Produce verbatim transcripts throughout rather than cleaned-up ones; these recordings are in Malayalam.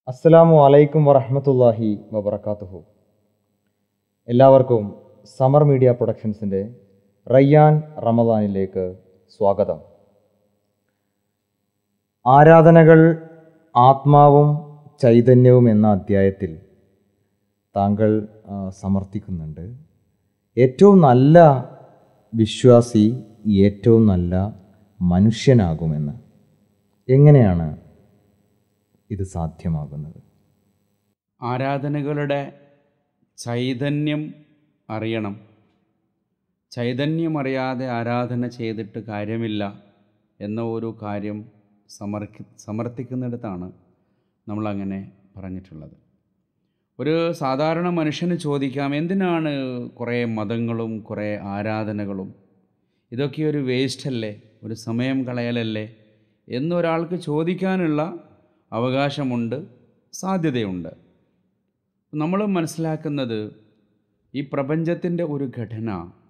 അസ്സലാമു അലൈക്കും വറഹ്മത്തുള്ളാഹി വബറകാതുഹു. എല്ലാവർക്കും സമർ മീഡിയ പ്രൊഡക്ഷൻസിൻ്റെ റയ്യാൻ റമദാനിലേക്ക് സ്വാഗതം. ആരാധനകൾ ആത്മാവും ചൈതന്യവും എന്ന അധ്യായത്തിൽ താങ്കൾ ആ, സമർത്ഥിക്കുന്നുണ്ട്, ഏറ്റവും നല്ല വിശ്വാസി ഏറ്റവും നല്ല മനുഷ്യനാകുമെന്ന്. എങ്ങനെയാണ് ഇത് സാധ്യമാകുന്നത്? ആരാധനകളുടെ ചൈതന്യം അറിയണം. ചൈതന്യം അറിയാതെ ആരാധന ചെയ്തിട്ട് കാര്യമില്ല എന്ന ഒരു കാര്യം സമർക്കി സമർത്ഥിക്കുന്നിടത്താണ് നമ്മളങ്ങനെ പറഞ്ഞിട്ടുള്ളത്. ഒരു സാധാരണ മനുഷ്യന് ചോദിക്കാം, എന്തിനാണ് കുറേ മതങ്ങളും കുറേ ആരാധനകളും, ഇതൊക്കെ ഒരു വേസ്റ്റ് അല്ലേ, ഒരു സമയം കളയലല്ലേ എന്നൊരാൾക്ക് ചോദിക്കാനുള്ള അവകാശമുണ്ട്, സാധ്യതയുണ്ട്. നമ്മൾ മനസ്സിലാക്കുന്നത്, ഈ പ്രപഞ്ചത്തിൻ്റെ ഒരു ഘടന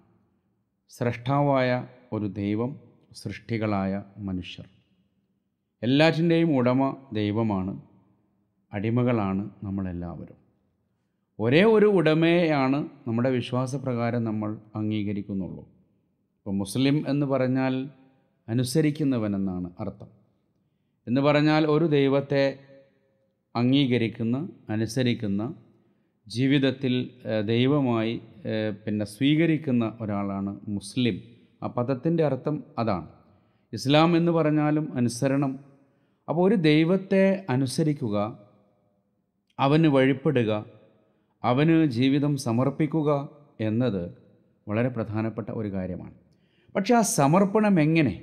സ്രഷ്ടാവായ ഒരു ദൈവം, സൃഷ്ടികളായ മനുഷ്യർ, എല്ലാറ്റിൻ്റെയും ഉടമ ദൈവമാണ്, അടിമകളാണ് നമ്മളെല്ലാവരും. ഒരേ ഒരു ഉടമയെയാണ് നമ്മുടെ വിശ്വാസപ്രകാരം നമ്മൾ അംഗീകരിക്കുന്നുള്ളൂ. ഇപ്പോൾ മുസ്ലിം എന്ന് പറഞ്ഞാൽ അനുസരിക്കുന്നവനെന്നാണ് അർത്ഥം. എന്ന് പറഞ്ഞാൽ ഒരു ദൈവത്തെ അംഗീകരിക്കുന്ന, അനുസരിക്കുന്ന, ജീവിതത്തിൽ ഏഹ്, ദൈവമായി ഏഹ്, പിന്നെ സ്വീകരിക്കുന്ന ഒരാളാണ് മുസ്ലിം. ആ പദത്തിൻ്റെ അർത്ഥം അതാണ്. ഇസ്ലാം എന്ന് പറഞ്ഞാലും അനുസരണം. അപ്പോൾ ഒരു ദൈവത്തെ അനുസരിക്കുക, അവന് വഴിപ്പെടുക, അവന് ജീവിതം സമർപ്പിക്കുക എന്നത് വളരെ പ്രധാനപ്പെട്ട ഒരു കാര്യമാണ്. പക്ഷേ ആ സമർപ്പണം എങ്ങനെ?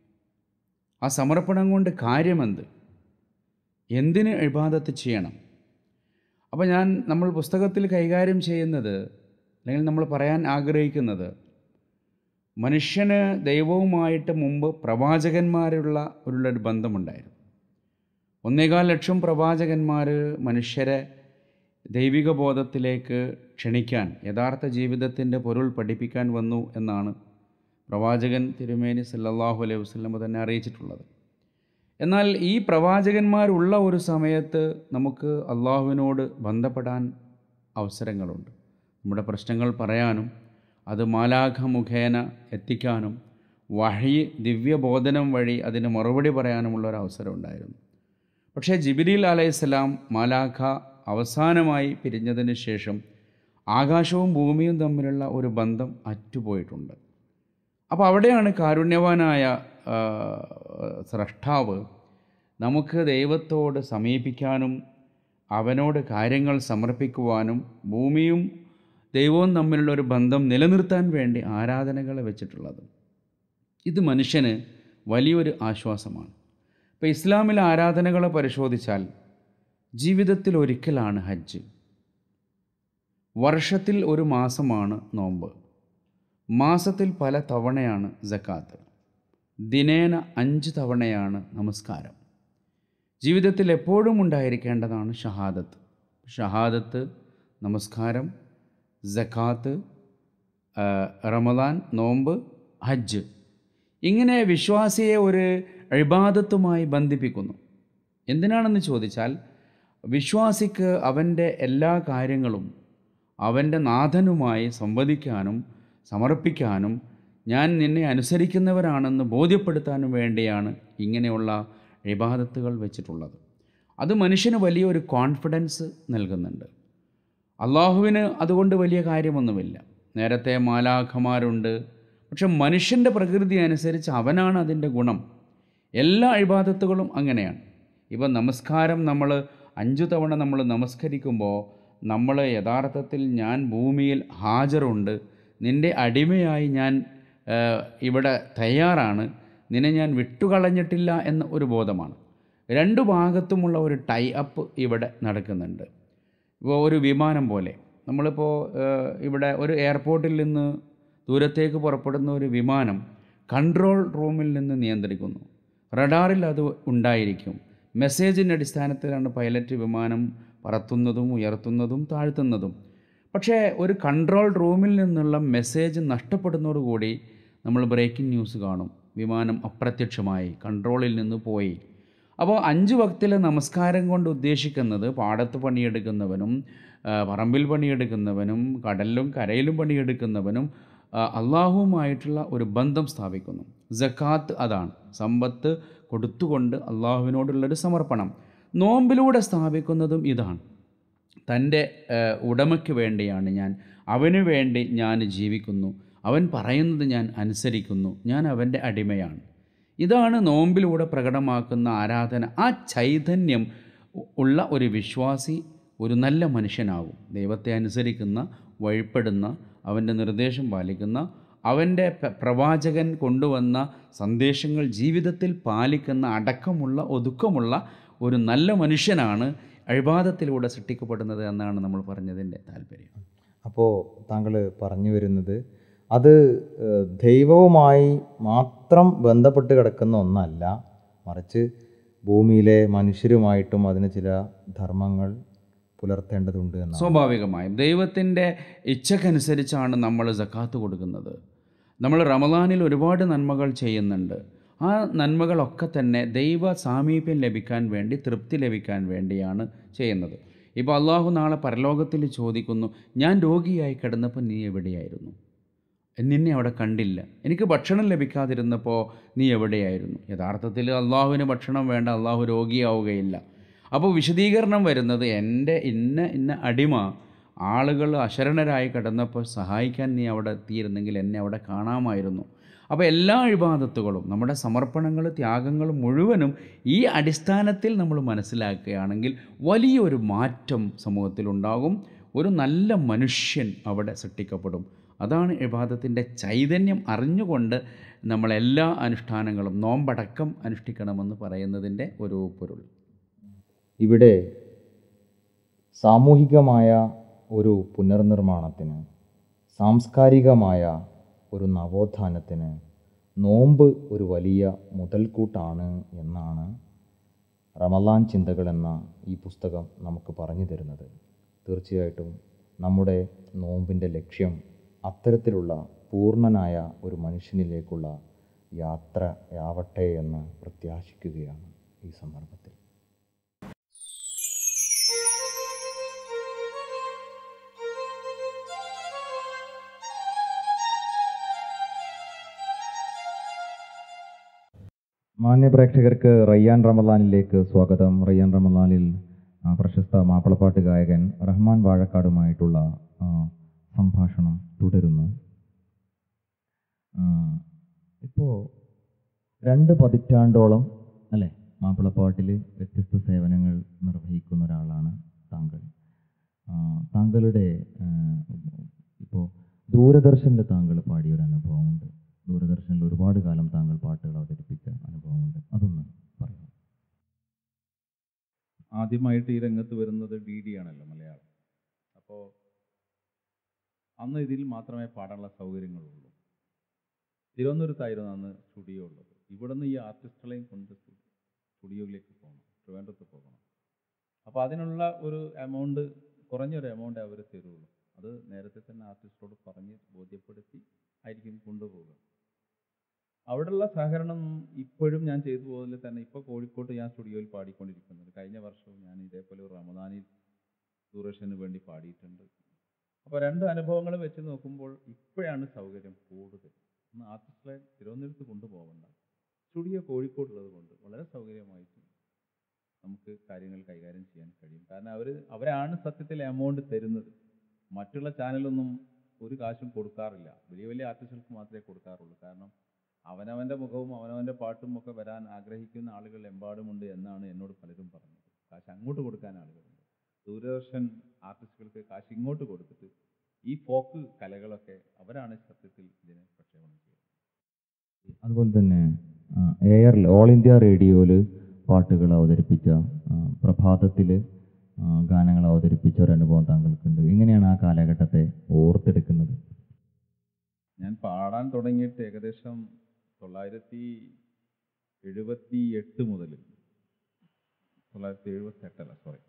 ആ സമർപ്പണം കൊണ്ട് കാര്യമെന്ത്? എന്തിന് ഇബാദത്ത് ചെയ്യണം? അപ്പോൾ ഞാൻ നമ്മൾ പുസ്തകത്തിൽ കൈകാര്യം ചെയ്യുന്നത്, അല്ലെങ്കിൽ നമ്മൾ പറയാൻ ആഗ്രഹിക്കുന്നത്, മനുഷ്യന് ദൈവവുമായിട്ട് മുമ്പ് പ്രവാചകന്മാരുള്ള ഉള്ളൊരു ബന്ധമുണ്ടായിരുന്നു. ഒന്നേകാൽ ലക്ഷം പ്രവാചകന്മാർ മനുഷ്യരെ ദൈവിക ബോധത്തിലേക്ക് ക്ഷണിക്കാൻ, യഥാർത്ഥ ജീവിതത്തിൻ്റെ പൊരുൾ പഠിപ്പിക്കാൻ വന്നു എന്നാണ് പ്രവാചകൻ തിരുമേനി സല്ലല്ലാഹു അലൈഹി വസല്ലം തന്നെ അറിയിച്ചിട്ടുള്ളത്. എന്നാൽ ഈ പ്രവാചകന്മാരുള്ള ഒരു സമയത്ത് നമുക്ക് അള്ളാഹുവിനോട് ബന്ധപ്പെടാൻ അവസരങ്ങളുണ്ട്. നമ്മുടെ പ്രശ്നങ്ങൾ പറയാനും അത് മാലാഖ മുഖേന എത്തിക്കാനും വഹി ദിവ്യബോധനം വഴി അതിന് മറുപടി പറയാനുമുള്ള ഒരു അവസരം ഉണ്ടായിരുന്നു. പക്ഷേ ജിബ്രീൽ അലൈഹിസ്സലാം മാലാഖ അവസാനമായി പിരിഞ്ഞതിന് ശേഷം ആകാശവും ഭൂമിയും തമ്മിലുള്ള ഒരു ബന്ധം അറ്റുപോയിട്ടുണ്ട്. അപ്പോൾ അവിടെയാണ് കാരുണ്യവാനായ ആ, സ്രഷ്ടാവ് നമുക്ക് ദൈവത്തോട് സമീപിക്കാനും അവനോട് കാര്യങ്ങൾ സമർപ്പിക്കുവാനും ഭൂമിയും ദൈവവും തമ്മിലുള്ള ഒരു ബന്ധം നിലനിർത്താൻ വേണ്ടി ആരാധനകളെ വെച്ചിട്ടുള്ളത്. ഇത് മനുഷ്യന് വലിയൊരു ആശ്വാസമാണ്. ഇപ്പോൾ ഇസ്ലാമിലെ ആരാധനകളെ പരിശോധിച്ചാൽ ജീവിതത്തിൽ ഒരിക്കലാണ് ഹജ്ജ്, വർഷത്തിൽ ഒരു മാസമാണ് നോമ്പ്, മാസത്തിൽ പല തവണയാണ് സക്കാത്ത്, ദിനേന അഞ്ച് തവണയാണ് നമസ്കാരം. ജീവിതത്തിൽ എപ്പോഴും ഉണ്ടായിരിക്കേണ്ടതാണ് ഷഹാദത്ത്. ഷഹാദത്ത്, നമസ്കാരം, സക്കാത്ത്, ആ, റമദാൻ, നോമ്പ്, ഹജ്ജ്, ഇങ്ങനെ വിശ്വാസിയെ ഒരു ഇബാദത്തുമായി ബന്ധിപ്പിക്കുന്നു. എന്തിനാണെന്ന് ചോദിച്ചാൽ, വിശ്വാസിക്ക് അവൻ്റെ എല്ലാ കാര്യങ്ങളും അവൻ്റെ നാഥനുമായി സംവദിക്കാനും സമർപ്പിക്കാനും ഞാൻ നിന്നെ അനുസരിക്കുന്നവരാണെന്ന് ബോധ്യപ്പെടുത്താനും വേണ്ടിയാണ് ഇങ്ങനെയുള്ള ഇബാദത്തുകൾ വെച്ചിട്ടുള്ളത്. അത് മനുഷ്യന് വലിയൊരു കോൺഫിഡൻസ് നൽകുന്നുണ്ട്. അള്ളാഹുവിന് അതുകൊണ്ട് വലിയ കാര്യമൊന്നുമില്ല. നേരത്തെ മാലാഖമാരുണ്ട്, പക്ഷെ മനുഷ്യൻ്റെ പ്രകൃതി അനുസരിച്ച് അവനാണ് അതിൻ്റെ ഗുണം. എല്ലാ ഇബാദത്തുകളും അങ്ങനെയാണ്. ഇപ്പം നമസ്കാരം നമ്മൾ അഞ്ചു തവണ നമ്മൾ നമസ്കരിക്കുമ്പോൾ നമ്മൾ യഥാർത്ഥത്തിൽ ഞാൻ ഭൂമിയിൽ ഹാജറുണ്ട്, നിൻ്റെ അടിമയായി ഞാൻ ഏഹ്, ഇവിടെ തയ്യാറാണ്, നിന്നെ ഞാൻ വിട്ടുകളഞ്ഞിട്ടില്ല എന്ന ഒരു ബോധമാണ്. രണ്ടു ഭാഗത്തുമുള്ള ഒരു ടൈ അപ്പ് ഇവിടെ നടക്കുന്നുണ്ട്. ഇപ്പോൾ ഒരു വിമാനം പോലെ നമ്മളിപ്പോൾ ഏഹ്, ഇവിടെ ഒരു എയർപോർട്ടിൽ നിന്ന് ദൂരത്തേക്ക് പുറപ്പെടുന്ന ഒരു വിമാനം കൺട്രോൾ റൂമിൽ നിന്ന് നിയന്ത്രിക്കുന്നു. റഡാറിൽ അത് ഉണ്ടായിരിക്കും. മെസ്സേജിൻ്റെ അടിസ്ഥാനത്തിലാണ് പൈലറ്റ് വിമാനം പറത്തുന്നതും ഉയർത്തുന്നതും താഴ്ത്തുന്നതും. പക്ഷേ ഒരു കൺട്രോൾ റൂമിൽ നിന്നുള്ള മെസ്സേജ് നഷ്ടപ്പെടുന്നതോടുകൂടി നമ്മൾ ബ്രേക്കിംഗ് ന്യൂസ് കാണും, വിമാനം അപ്രത്യക്ഷമായി, കൺട്രോളിൽ നിന്ന് പോയി. അപ്പോൾ അഞ്ച് വക്തിലെ നമസ്കാരം കൊണ്ട് ഉദ്ദേശിക്കുന്നത് പാടത്ത് പണിയെടുക്കുന്നവനും ആ, പറമ്പിൽ പണിയെടുക്കുന്നവനും കടലിലും കരയിലും പണിയെടുക്കുന്നവനും ആ, അള്ളാഹുവുമായിട്ടുള്ള ഒരു ബന്ധം സ്ഥാപിക്കുന്നു. സക്കാത്ത് അതാണ്, സമ്പത്ത് കൊടുത്തുകൊണ്ട് അള്ളാഹുവിനോടുള്ളൊരു സമർപ്പണം. നോമ്പിലൂടെ സ്ഥാപിക്കുന്നതും ഇതാണ്, തൻ്റെ ഏഹ്, ഉടമയ്ക്ക് വേണ്ടിയാണ് ഞാൻ, അവന് വേണ്ടി ഞാൻ ജീവിക്കുന്നു, അവൻ പറയുന്നത് ഞാൻ അനുസരിക്കുന്നു, ഞാൻ അവൻ്റെ അടിമയാണ്. ഇതാണ് നോമ്പിലൂടെ പ്രകടമാക്കുന്ന ആരാധന. ആ ചൈതന്യം ഉ- ഉള്ള ഒരു വിശ്വാസി ഒരു നല്ല മനുഷ്യനാകും. ദൈവത്തെ അനുസരിക്കുന്ന, വഴിപ്പെടുന്ന, അവൻ്റെ നിർദ്ദേശം പാലിക്കുന്ന, അവൻ്റെ പ- പ്രവാചകൻ കൊണ്ടുവന്ന സന്ദേശങ്ങൾ ജീവിതത്തിൽ പാലിക്കുന്ന, അടക്കമുള്ള ഒതുക്കമുള്ള ഒരു നല്ല മനുഷ്യനാണ് ഇബാദത്തിലൂടെ സൃഷ്ടിക്കപ്പെടുന്നത് എന്നാണ് നമ്മൾ പറഞ്ഞതിൻ്റെ താല്പര്യം. അപ്പോൾ താങ്കൾ പറഞ്ഞു വരുന്നത് അത് ഏഹ്, ദൈവവുമായി മാത്രം ബന്ധപ്പെട്ട് കിടക്കുന്ന ഒന്നല്ല, മറിച്ച് ഭൂമിയിലെ മനുഷ്യരുമായിട്ടും അതിന് ചില ധർമ്മങ്ങൾ പുലർത്തേണ്ടതുണ്ട് എന്നാണ്. സ്വാഭാവികമായും ദൈവത്തിൻ്റെ ഇച്ഛക്കനുസരിച്ചാണ് നമ്മൾ സക്കാത്ത് കൊടുക്കുന്നത്. നമ്മൾ റമദാനിൽ ഒരുപാട് നന്മകൾ ചെയ്യുന്നുണ്ട്. ആ നന്മകളൊക്കെ തന്നെ ദൈവ സാമീപ്യം ലഭിക്കാൻ വേണ്ടി, തൃപ്തി ലഭിക്കാൻ വേണ്ടിയാണ് ചെയ്യുന്നത്. ഇപ്പോൾ അള്ളാഹു നാളെ പരലോകത്തിൽ ചോദിക്കുന്നു, ഞാൻ രോഗിയായി കിടന്നപ്പോൾ നീ എവിടെയായിരുന്നു? നിന്നെ അവിടെ കണ്ടില്ല. എനിക്ക് ഭക്ഷണം ലഭിക്കാതിരുന്നപ്പോൾ നീ എവിടെയായിരുന്നു? യഥാർത്ഥത്തിൽ അള്ളാഹുവിന് ഭക്ഷണം വേണ്ട, അള്ളാഹു രോഗിയാവുകയില്ല. അപ്പോൾ വിശദീകരണം വരുന്നത്, എൻ്റെ ഇന്ന ഇന്ന അടിമ ആളുകൾ അശരണരായി കിടന്നപ്പോൾ സഹായിക്കാൻ നീ അവിടെ എത്തിയിരുന്നെങ്കിൽ എന്നെ അവിടെ കാണാമായിരുന്നു. അപ്പോൾ എല്ലാ ഇബാദത്തുകളും, നമ്മുടെ സമർപ്പണങ്ങൾ, ത്യാഗങ്ങൾ മുഴുവനും ഈ അടിസ്ഥാനത്തിൽ നമ്മൾ മനസ്സിലാക്കുകയാണെങ്കിൽ വലിയൊരു മാറ്റം സമൂഹത്തിലുണ്ടാകും. ഒരു നല്ല മനുഷ്യൻ അവിടെ സൃഷ്ടിക്കപ്പെടും. അതാണ് ഇബാദത്തിൻ്റെ ചൈതന്യം അറിഞ്ഞുകൊണ്ട് നമ്മളെല്ലാ അനുഷ്ഠാനങ്ങളും നോമ്പടക്കം അനുഷ്ഠിക്കണമെന്ന് പറയുന്നതിൻ്റെ ഒരു പൊരുൾ. ഇവിടെ സാമൂഹികമായ ഒരു പുനർനിർമ്മാണത്തിന്, സാംസ്കാരികമായ ഒരു നവോത്ഥാനത്തിന് നോമ്പ് ഒരു വലിയ മുതൽക്കൂട്ടാണ് എന്നാണ് റമളാൻ ചിന്തകൾ എന്ന ഈ പുസ്തകം നമുക്ക് പറഞ്ഞു തരുന്നത്. തീർച്ചയായിട്ടും നമ്മുടെ നോമ്പിൻ്റെ ലക്ഷ്യം അത്തരത്തിലുള്ള പൂർണ്ണനായ ഒരു മനുഷ്യനിലേക്കുള്ള യാത്രയാവട്ടെ എന്ന് പ്രത്യാശിക്കുകയാണ് ഈ സന്ദർഭത്തിൽ. മാന്യ പ്രേക്ഷകർക്ക് റയ്യാൻ റമളാനിലേക്ക് സ്വാഗതം. റയ്യാൻ റമളാനിൽ ആ, പ്രശസ്ത മാപ്പിളപ്പാട്ട് ഗായകൻ റഹ്മാൻ വാഴക്കാടുമായിട്ടുള്ള ആ, സംഭാഷണം തുടരുന്നു. ഇപ്പോൾ രണ്ട് പതിറ്റാണ്ടോളം അല്ലേ മാപ്പിളപ്പാട്ടിൽ വ്യത്യസ്ത സേവനങ്ങൾ നിർവഹിക്കുന്ന ഒരാളാണ് താങ്കൾ. ആ, താങ്കളുടെ ഇപ്പോൾ ദൂരദർശനിൽ താങ്കൾ പാടിയൊരു അനുഭവമുണ്ട്. ദൂരദർശനിൽ ഒരുപാട് കാലം താങ്കൾ പാട്ടുകൾ അവതരിപ്പിച്ച അനുഭവമുണ്ട്, അതൊന്ന് പറയാം. ആദ്യമായിട്ട് ഈ രംഗത്ത് വരുന്നത് ഡി ഡി ആണല്ലോ, മലയാളം. അപ്പോൾ അന്ന് ഇതിൽ മാത്രമേ പാടാനുള്ള സൗകര്യങ്ങളുള്ളൂ. തിരുവനന്തപുരത്തായിരുന്നു അന്ന് സ്റ്റുഡിയോ ഉള്ളത്. ഇവിടെ നിന്ന് ഈ ആർട്ടിസ്റ്റുകളെയും കൊണ്ട് സ്റ്റുഡിയോയിലേക്ക് പോകണം, ട്രിവാൻഡ്രത്ത് പോകണം. അപ്പോൾ അതിനുള്ള ഒരു എമൗണ്ട്, കുറഞ്ഞൊരു എമൗണ്ട് അവർ തരുള്ളൂ. അത് നേരത്തെ തന്നെ ആർട്ടിസ്റ്റോട് പറഞ്ഞ് ബോധ്യപ്പെടുത്തി ആയിരിക്കും കൊണ്ടുപോകുക. അവിടെയുള്ള സഹകരണം ഇപ്പോഴും ഞാൻ ചെയ്തു പോകുന്നതിൽ തന്നെ ഇപ്പോൾ കോഴിക്കോട്ട് ഞാൻ സ്റ്റുഡിയോയിൽ പാടിക്കൊണ്ടിരിക്കുന്നുണ്ട്. കഴിഞ്ഞ വർഷവും ഞാൻ ഇതേപോലെ ഒരു റമദാനിൽ ദൂരദർശന് വേണ്ടി പാടിയിട്ടുണ്ട്. അപ്പോൾ രണ്ട് അനുഭവങ്ങൾ വെച്ച് നോക്കുമ്പോൾ ഇപ്പോഴാണ് സൗകര്യം കൂടുതൽ. ഒന്ന് ആർട്ടിസ്റ്റുകളെ തിരുവനന്തപുരത്ത് കൊണ്ടുപോകണ്ട, സ്റ്റുഡിയോ കോഴിക്കോട്ടുള്ളത് കൊണ്ട് വളരെ സൗകര്യമായിട്ട് നമുക്ക് കാര്യങ്ങൾ കൈകാര്യം ചെയ്യാൻ കഴിയും. കാരണം അവർ അവരാണ് സത്യത്തിൽ എമൗണ്ട് തരുന്നത്. മറ്റുള്ള ചാനലൊന്നും ഒരു കാശും കൊടുക്കാറില്ല. വലിയ വലിയ ആർട്ടിസ്റ്റുകൾക്ക് മാത്രമേ കൊടുക്കാറുള്ളൂ. കാരണം അവനവൻ്റെ മുഖവും അവനവൻ്റെ പാട്ടും ഒക്കെ വരാൻ ആഗ്രഹിക്കുന്ന ആളുകൾ എമ്പാടുമുണ്ട് എന്നാണ് എന്നോട് പലരും പറഞ്ഞത്. കാശ് അങ്ങോട്ട് കൊടുക്കാൻ ആളുകളുണ്ട്. ദൂരദർശൻ ആർട്ടിസ്റ്റുകൾക്ക് കാശ് ഇങ്ങോട്ട് കൊടുത്തിട്ട് ഈ ഫോക്ക് കലകളൊക്കെ അവരാണ് സത്യത്തിൽ ഇതിനെ പ്രക്ഷേപണം ചെയ്യുന്നത്. അതുപോലെ തന്നെ എയറിൽ ഓൾ ഇന്ത്യ റേഡിയോയിൽ പാട്ടുകൾ അവതരിപ്പിച്ച, പ്രഭാതത്തിൽ ഗാനങ്ങൾ അവതരിപ്പിച്ച ഒരു അനുഭവം താങ്കൾക്കുണ്ട്. എങ്ങനെയാണ് ആ കാലഘട്ടത്തെ ഓർത്തെടുക്കുന്നത്? ഞാൻ പാടാൻ തുടങ്ങിയിട്ട് ഏകദേശം തൊള്ളായിരത്തി എഴുപത്തി എട്ട് മുതൽ തൊള്ളായിരത്തി എഴുപത്തി എട്ടല്ല സോറി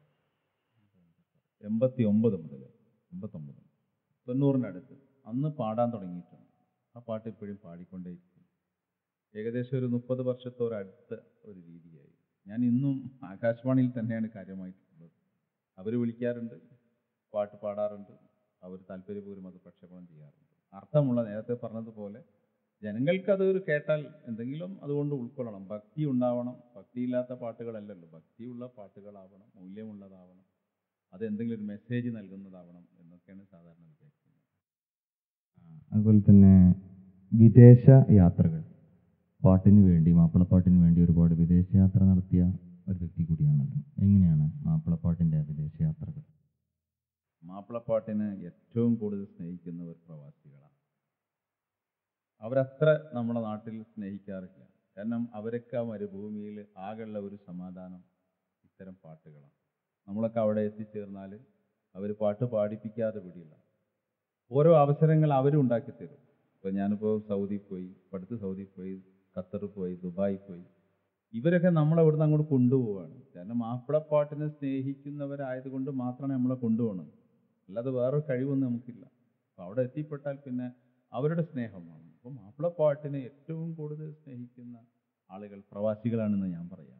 എൺപത്തി ഒമ്പത് മുതൽ എൺപത്തൊമ്പത് തൊണ്ണൂറിനടുത്ത് അന്ന് പാടാൻ തുടങ്ങിയിട്ടുണ്ട്. ആ പാട്ട് ഇപ്പോഴും പാടിക്കൊണ്ടേയിരിക്കും. ഏകദേശം ഒരു മുപ്പത് വർഷത്തോടടുത്ത ഒരു രീതിയായി. ഞാൻ ഇന്നും ആകാശവാണിയിൽ തന്നെയാണ് കാര്യമായിട്ടുള്ളത്. അവർ വിളിക്കാറുണ്ട്, പാട്ട് പാടാറുണ്ട്, അവർ താല്പര്യപൂർവ്വം അത് പ്രക്ഷേപണം ചെയ്യാറുണ്ട്. അർത്ഥമുള്ള, നേരത്തെ പറഞ്ഞതുപോലെ ജനങ്ങൾക്കതൊരു കേട്ടാൽ എന്തെങ്കിലും അതുകൊണ്ട് ഉൾക്കൊള്ളണം. ഭക്തി ഉണ്ടാവണം. ഭക്തിയില്ലാത്ത പാട്ടുകളല്ലല്ലോ, ഭക്തിയുള്ള പാട്ടുകളാവണം, മൂല്യമുള്ളതാവണം, അത് എന്തെങ്കിലും ഒരു മെസ്സേജ് നൽകുന്നതാവണം എന്നൊക്കെയാണ് സാധാരണ വിചാരിക്കുന്നത്. അതുപോലെ തന്നെ വിദേശ യാത്രകൾ, പാട്ടിന് വേണ്ടി, മാപ്പിളപ്പാട്ടിന് വേണ്ടി ഒരുപാട് വിദേശയാത്ര നടത്തിയ ഒരു വ്യക്തി കൂടിയാണല്ലോ. എങ്ങനെയാണ് മാപ്പിളപ്പാട്ടിൻ്റെ വിദേശയാത്രകൾ? മാപ്പിളപ്പാട്ടിന് ഏറ്റവും കൂടുതൽ സ്നേഹിക്കുന്നവർ പ്രവാസികളാണ്. അവരത്ര നമ്മുടെ നാട്ടിൽ സ്നേഹിക്കാറില്ല. കാരണം അവരൊക്കെ ആ മരുഭൂമിയിൽ ആകെയുള്ള ഒരു സമാധാനം ഇത്തരം പാട്ടുകളാണ്. നമ്മളൊക്കെ അവിടെ എത്തിച്ചേർന്നാൽ അവർ പാട്ട് പാടിപ്പിക്കാതെ വിടില്ല. ഓരോ അവസരങ്ങൾ അവരും ഉണ്ടാക്കി തരും. ഇപ്പോൾ ഞാനിപ്പോൾ സൗദി പോയി, അടുത്ത് സൗദി പോയി, ഖത്തർ പോയി, ദുബായി പോയി, ഇവരൊക്കെ നമ്മളെ ഇവിടുന്ന് അങ്ങോട്ട് കൊണ്ടുപോവുകയാണ്. കാരണം മാപ്പിളപ്പാട്ടിനെ സ്നേഹിക്കുന്നവരായതുകൊണ്ട് മാത്രമാണ് നമ്മളെ കൊണ്ടുപോകണം, അല്ലാതെ വേറൊരു കഴിവൊന്നും നമുക്കില്ല. അപ്പോൾ അവിടെ എത്തിപ്പെട്ടാൽ പിന്നെ അവരുടെ സ്നേഹമാണ്. അപ്പോൾ മാപ്പിളപ്പാട്ടിനെ ഏറ്റവും കൂടുതൽ സ്നേഹിക്കുന്ന ആളുകൾ പ്രവാസികളാണെന്ന് ഞാൻ പറയാം.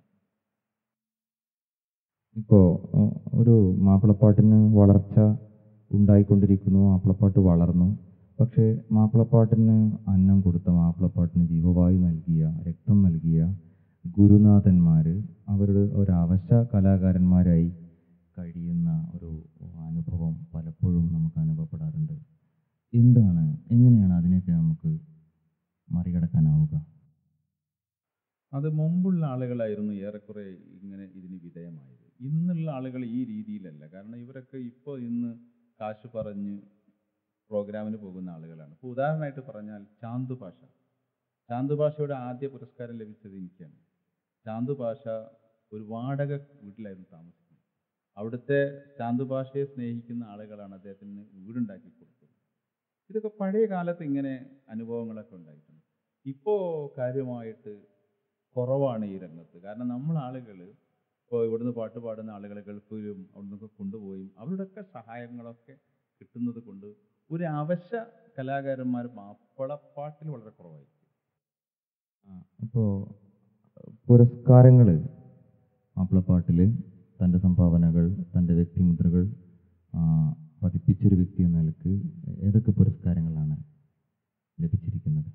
ഇപ്പോൾ ഒരു മാപ്പിളപ്പാട്ടിന് വളർച്ച ഉണ്ടായിക്കൊണ്ടിരിക്കുന്നു, മാപ്പിളപ്പാട്ട് വളർന്നു. പക്ഷേ മാപ്പിളപ്പാട്ടിന് അന്നം കൊടുത്ത, മാപ്പിളപ്പാട്ടിന് ജീവവായു നൽകിയ, രക്തം നൽകിയ ഗുരുനാഥന്മാർ അവരുടെ ഒരു അവശ്യ കലാകാരന്മാരായി കഴിയുന്ന ഒരു അനുഭവം പലപ്പോഴും നമുക്ക് അനുഭവപ്പെടാറുണ്ട്. എന്താണ്, എങ്ങനെയാണ് അതിനെയൊക്കെ നമുക്ക് മറികടക്കാനാവുക? അത് മുമ്പുള്ള ആളുകളായിരുന്നു ഏറെക്കുറെ ഇങ്ങനെ ഇതിന് വിധേയമായത്. ഇന്നുള്ള ആളുകൾ ഈ രീതിയിലല്ല. കാരണം ഇവരൊക്കെ ഇപ്പോൾ ഇന്ന് കാശ് പറഞ്ഞ് പ്രോഗ്രാമിന് പോകുന്ന ആളുകളാണ്. ഇപ്പോൾ ഉദാഹരണമായിട്ട് പറഞ്ഞാൽ ചാന്തു പാഷ. ചാന്തു പാഷയുടെ ആദ്യ പുരസ്കാരം ലഭിച്ചത് എനിക്കാണ്. ചാന്തു പാഷ ഒരു വാടക വീട്ടിലായിരുന്നു താമസിക്കുന്നത്. അവിടുത്തെ ചാന്തു പാഷയെ സ്നേഹിക്കുന്ന ആളുകളാണ് അദ്ദേഹത്തിന് വീടുണ്ടാക്കി കൊടുത്തത്. ഇതൊക്കെ പഴയ കാലത്ത് ഇങ്ങനെ അനുഭവങ്ങളൊക്കെ ഉണ്ടായിട്ടുണ്ട്. ഇപ്പോൾ കാര്യമായിട്ട് കുറവാണ് ഈ രംഗത്ത്. കാരണം നമ്മൾ ആളുകൾ ഇപ്പോൾ ഇവിടുന്ന് പാട്ട് പാടുന്ന ആളുകൾ ഗൾഫിലും അവിടുന്നൊക്കെ കൊണ്ടുപോയി അവരുടെയൊക്കെ സഹായങ്ങളൊക്കെ കിട്ടുന്നത് കൊണ്ട് ഒരു അവശ്യ കലാകാരന്മാർ മാപ്പിളപ്പാട്ടിൽ വളരെ കുറവായിരിക്കും. ഇപ്പോൾ പുരസ്കാരങ്ങൾ, മാപ്പിളപ്പാട്ടിൽ തൻ്റെ സംഭാവനകൾ, തൻ്റെ വ്യക്തിമുദ്രകൾ പതിപ്പിച്ചൊരു വ്യക്തി എന്ന നിലക്ക് ഏതൊക്കെ പുരസ്കാരങ്ങളാണ് ലഭിച്ചിരിക്കുന്നത്?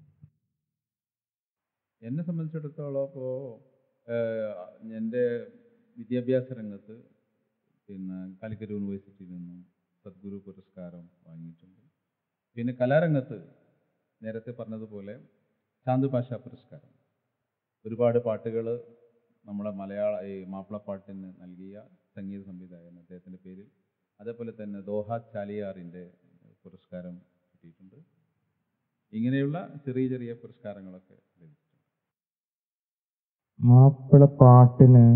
എന്നെ സംബന്ധിച്ചിടത്തോളം ഇപ്പോൾ എൻ്റെ വിദ്യാഭ്യാസ രംഗത്ത് പിന്നെ കാലിക്കറ്റ് യൂണിവേഴ്സിറ്റിയിൽ നിന്നും സദ്ഗുരു പുരസ്കാരം വാങ്ങിയിട്ടുണ്ട്. പിന്നെ കലാരംഗത്ത് നേരത്തെ പറഞ്ഞതുപോലെ ചാന്തു പാഷ പുരസ്കാരം, ഒരുപാട് പാട്ടുകൾ നമ്മളെ മലയാള ഈ മാപ്പിളപ്പാട്ടിന് നൽകിയ സംഗീത സംവിധായകൻ അദ്ദേഹത്തിൻ്റെ പേരിൽ, അതേപോലെ തന്നെ ദോഹ ചാലിയാറിൻ്റെ പുരസ്കാരം കിട്ടിയിട്ടുണ്ട്. ഇങ്ങനെയുള്ള ചെറിയ ചെറിയ പുരസ്കാരങ്ങളൊക്കെ ലഭിച്ചിട്ടുണ്ട്. മാപ്പിളപ്പാട്ടിന്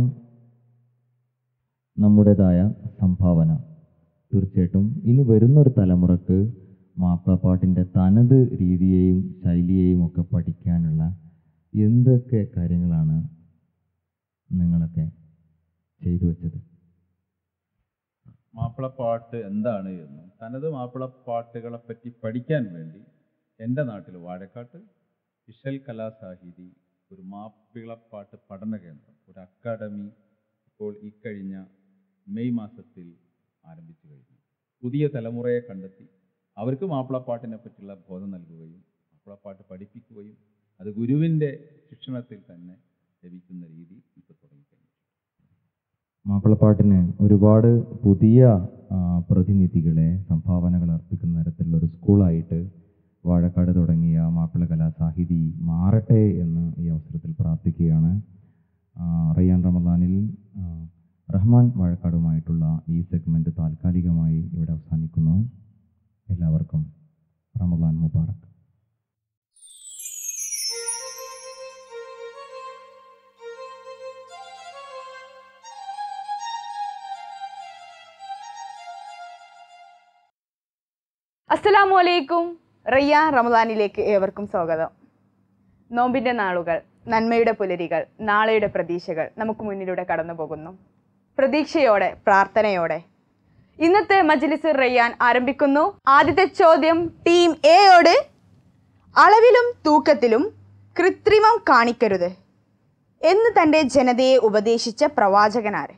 നമ്മുടേതായ സംഭാവന തീർച്ചയായിട്ടും ഇനി വരുന്നൊരു തലമുറക്ക് മാപ്പിളപ്പാട്ടിൻ്റെ തനത് രീതിയെയും ശൈലിയെയും ഒക്കെ പഠിക്കാനുള്ള എന്തൊക്കെ കാര്യങ്ങളാണ് നിങ്ങളൊക്കെ ചെയ്തു വെച്ചത്? മാപ്പിളപ്പാട്ട് എന്താണ് എന്നും തനത് മാപ്പിളപ്പാട്ടുകളെ പറ്റി പഠിക്കാൻ വേണ്ടി എൻ്റെ നാട്ടിൽ വാഴക്കാട്ട് വിശൽ കലാസാഹിതി ഒരു മാപ്പിളപ്പാട്ട് പഠന കേന്ദ്രം, ഒരു അക്കാഡമി ഇപ്പോൾ ഇക്കഴിഞ്ഞ മെയ് മാസത്തിൽ ആരംഭിച്ചു കഴിഞ്ഞു. പുതിയ തലമുറയെ കണ്ടെത്തി അവർക്ക് മാപ്പിളപ്പാട്ടിനെ പറ്റിയുള്ള ബോധം നൽകുകയും മാപ്പിളപ്പാട്ട് പഠിപ്പിക്കുകയും അത് ഗുരുവിൻ്റെ ശിക്ഷണത്തിൽ തന്നെ ലഭിക്കുന്ന രീതി ഇപ്പോൾ തുടങ്ങിക്കഴിഞ്ഞു. മാപ്പിളപ്പാട്ടിന് ഒരുപാട് പുതിയ പ്രതിനിധികളെ, സംഭാവനകൾ അർപ്പിക്കുന്ന തരത്തിലുള്ള ഒരു സ്കൂളായിട്ട് വാഴക്കാട് തുടങ്ങിയ മാപ്പിള കലാസാഹിതി മാറട്ടെ എന്ന് ഈ അവസരത്തിൽ പ്രാർത്ഥിക്കുകയാണ്. റയ്യാൻ റമദാനിൽ റഹ്മാൻ വാഴക്കാടുമായിട്ടുള്ള ഈ സെഗ്മെൻറ്റ് താൽക്കാലികമായി ഇവിടെ അവസാനിക്കുന്നു. എല്ലാവർക്കും റമദാൻ മുബാറക്. അസ്സലാമു അലൈക്കും. റയ്യാൻ റമദാനിലേക്ക് ഏവർക്കും സ്വാഗതം. നോമ്പിൻ്റെ നാളുകൾ, നന്മയുടെ പുലരികൾ, നാളെയുടെ പ്രതീക്ഷകൾ നമുക്ക് മുന്നിലൂടെ കടന്നു പോകുന്നു. പ്രതീക്ഷയോടെ, പ്രാർത്ഥനയോടെ ഇന്നത്തെ മജ്ലിസ് റയ്യാൻ ആരംഭിക്കുന്നു. ആദ്യത്തെ ചോദ്യം ടീം എയോട്. അളവിലും തൂക്കത്തിലും കൃത്രിമം കാണിക്കരുത്. എന്ന് തൻ്റെ ജനതയെ ഉപദേശിച്ച പ്രവാചകനാര്?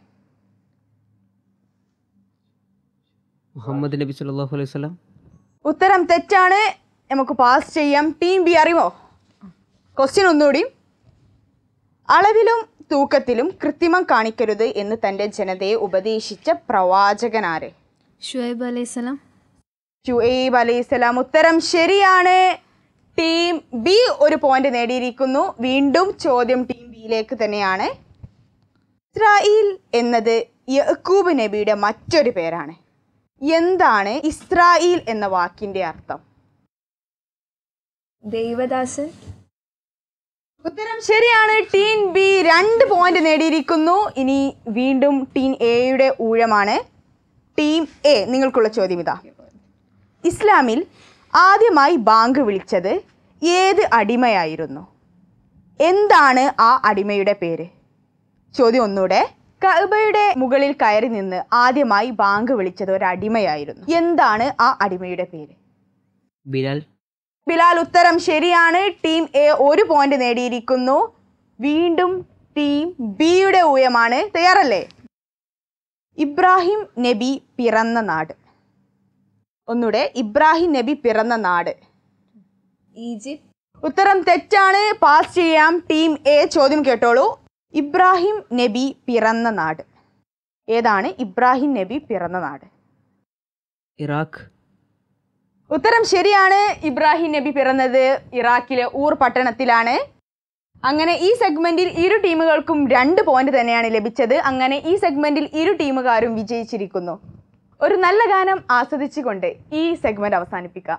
മുഹമ്മദ് നബി സല്ലല്ലാഹു അലൈഹി വസല്ലം. ഉത്തരം തെറ്റാണ്. നമുക്ക് പാസ് ചെയ്യാം. ടീം ബി അറിയുമോ? ക്വസ്റ്റ്യൻ ഒന്നുകൂടി. അളവിലും തൂക്കത്തിലും കൃത്രിമം കാണിക്കരുത് എന്ന് തൻ്റെ ജനതയെ ഉപദേശിച്ച പ്രവാചകനാര്? ഷുഐബ് അലൈഹിസ്സലാം. ഷുഐബ് അലൈഹിസ്സലാം. ഉത്തരം ശരിയാണ്. ടീം ബി ഒരു പോയിന്റ് നേടിയിരിക്കുന്നു. വീണ്ടും ചോദ്യം ടീം ബിയിലേക്ക് തന്നെയാണ്. ഇസ്രായേൽ എന്നത് യഅ്കൂബ് നബിയുടെ മറ്റൊരു പേരാണ്. എന്താണ് ഇസ്രായേൽ എന്ന വാക്കിന്റെ അർത്ഥം? ദൈവദാസൻ. ഉത്തരം ശരിയാണ്. ടീം ബി രണ്ട് പോയിന്റ് നേടിയിരിക്കുന്നു. ഇനി വീണ്ടും ടീം എയുടെ ഊഴമാണ്. ടീം എ, നിങ്ങൾക്കുള്ള ചോദ്യം ഇതാ. ഇസ്ലാമിൽ ആദ്യമായി ബാങ്ക് വിളിച്ചത് ഏത് അടിമയായിരുന്നു? എന്താണ് ആ അടിമയുടെ പേര്? ചോദ്യം ഒന്നുകൂടെ. കഅബയുടെ മുകളിൽ കയറി നിന്ന് ആദ്യമായി ബാങ്ക് വിളിച്ചത് ഒരു അടിമയായിരുന്നു. എന്താണ് ആ അടിമയുടെ പേര്? ബിലാൽ. ബിലാൽ. ഉത്തരം ശരിയാണ്. ടീം എ ഒരു പോയിന്റ് നേടിയിരിക്കുന്നു. വീണ്ടും ടീം ബിയുടെ ഊഴമാണ്. തയ്യാറല്ലേ? ഇബ്രാഹിം നബി പിറന്ന നാട്. ഒന്നുകൂടെ. ഇബ്രാഹിം നബി പിറന്ന നാട്. ഈജിപ്ത്. ഉത്തരം തെറ്റാണ്. പാസ് ചെയ്യാം. ടീം എ ചോദ്യം കേട്ടോളൂ. ഇബ്രാഹിം നബി പിറന്ന നാട് ഏതാണ്? ഇബ്രാഹിം നബി പിറന്ന നാട് ഇറാഖ്. ഉത്തരം ശരിയാണ്. ഇബ്രാഹിം നബി പിറന്നത് ഇറാഖിലെ ഊർ പട്ടണത്തിലാണ്. അങ്ങനെ ഈ സെഗ്മെന്റിൽ ഇരു ടീമുകൾക്കും രണ്ട് പോയിന്റ് തന്നെയാണ് ലഭിച്ചത്. അങ്ങനെ ഈ സെഗ്മെന്റിൽ ഇരു ടീമുകാരും വിജയിച്ചിരിക്കുന്നു. ഒരു നല്ല ഗാനം ആസ്വദിച്ചുകൊണ്ട് ഈ സെഗ്മെന്റ് അവസാനിപ്പിക്കാം.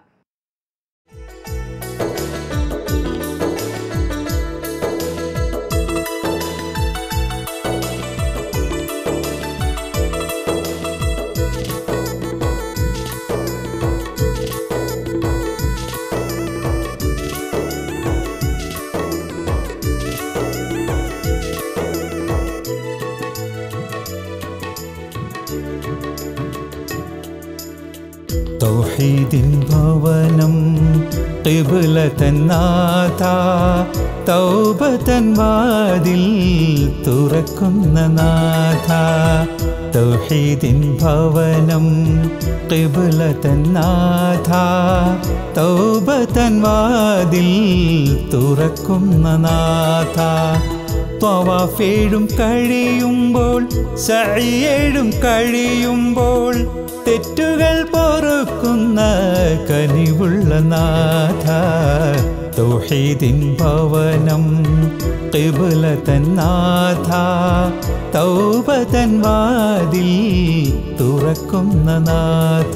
തൗഹീദിൻ ഭവനം ഖിബ്ലതൻ നാഥ തൗബതൻ വാതിൽ തുറക്കുന്ന നാഥ. തൗഹീദിൻ ഭവനം ഖിബ്ലതൻ നാഥ തൗബതൻ വാതിൽ തുറക്കുന്ന നാഥ. ത്വവാഫേഴും കഴിയുമ്പോൾ സഅയേഴും കഴിയുമ്പോൾ തെറ്റുകൾ പൊറുക്കുന്ന കനിവുള്ള നാഥ. തൗഹീദിൻ ഭവനം ഖിബ്ലതൻ നാഥ തൗബതൻ വാതിൽ തുറക്കുന്ന നാഥ.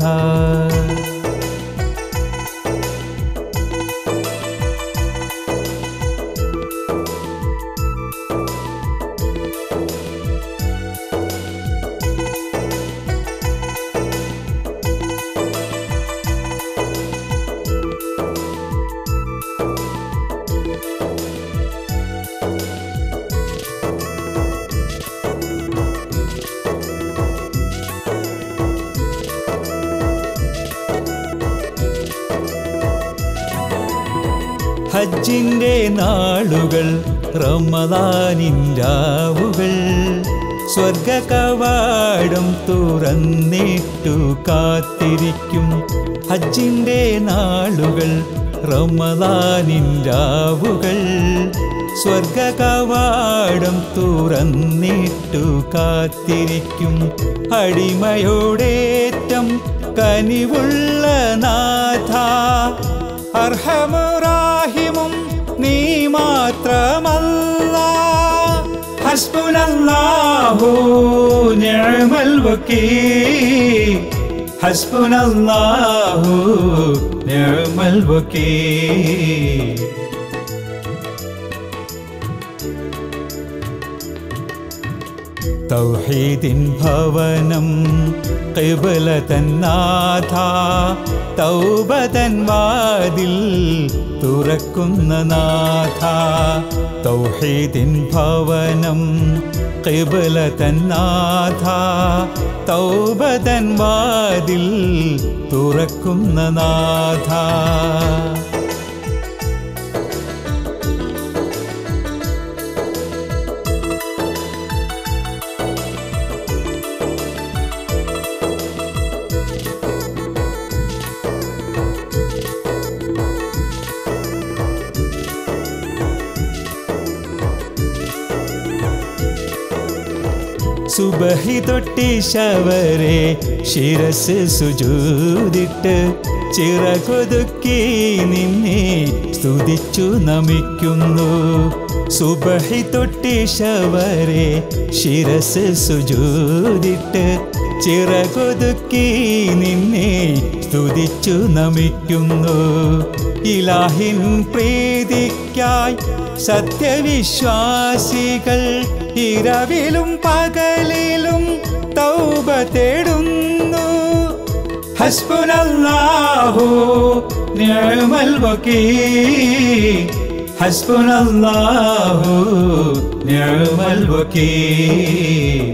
ഹജ്ജിൻ്റെ നാളുകൾ റമദാനിൻ രാവുകൾ സ്വർഗ കവാടം തുറന്നിട്ടു കാത്തിരിക്കും. ഹജ്ജിൻ്റെ നാളുകൾ റമദാനിൻ രാവുകൾ സ്വർഗ കവാടം തുറന്നിട്ടു കാത്തിരിക്കും. അടിമയോടേറ്റം കനിവുള്ള നാഥ അർഹമുറാഹിമും നീ മാത്രമല്ല. ഹസ്ബുനല്ലാഹു നിഅമൽ വകീൽ ഹസ്ബുനല്ലാഹു നിഅമൽ വകീൽ. തൗഹീദിൻ ഭവനം ഖിബ്ലതൻ നാഥ തൗബതൻ വാതിൽ തുറക്കുന്ന നാഥ. തൗഹീദിൻ ഭവനം ഖിബ്ലതൻ നാഥ തൗബതൻ വാതിൽ തുറക്കുന്ന നാഥ. സുബഹി തൊട്ടിശവരെ ശിരസ് സുജൂദിട്ട് ചിറകൊതുക്കി നിന്നെ സ്തുതിച്ചു നമിക്കുന്നു. സുബഹി തൊട്ടിശവരെ ശിരസ് സുജൂദിട്ട് ചിറകൊതുക്കി നിന്നെ സ്തുതിച്ചു നമിക്കുന്നു. ഇലാഹിൻ പ്രീതിക്കായി സത്യവിശ്വാസികൾ ഇരവിലും പകലിലും തൗബ തേടുന്നു. ഹസ്ബുനല്ലാഹു നിഅമൽ വകീൽ, ഹസ്ബുനല്ലാഹു നിഅമൽ വകീൽ.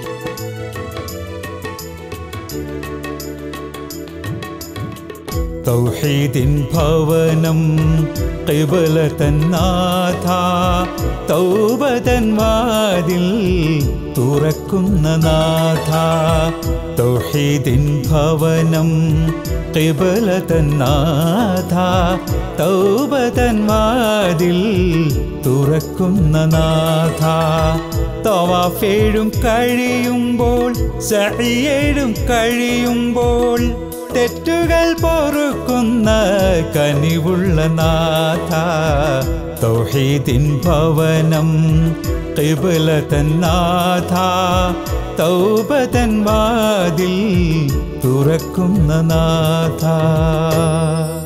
തൗഹീദിൻ ഭവനം ഖിബ്ലതൻ നാഥ, തൗബതൻ വാതിൽ തുറക്കുന്ന നാഥ. തൗഹീദിൻ ഭവനം ഖിബ്ലതൻ നാഥ, തൗബതൻ വാതിൽ തുറക്കുന്ന നാഥ. തവാഫേഴും കഴിയുമ്പോൾ സഅയേഴും കഴിയുമ്പോൾ തെറ്റുകൾ പൊറുക്കുന്ന കനിവുള്ള നാഥ. തൗഹീദിൻ ഭവനം ഖിബ്ലതൻ നാഥ, തൗബതൻ വാതിൽ തുറക്കുന്ന നാഥ.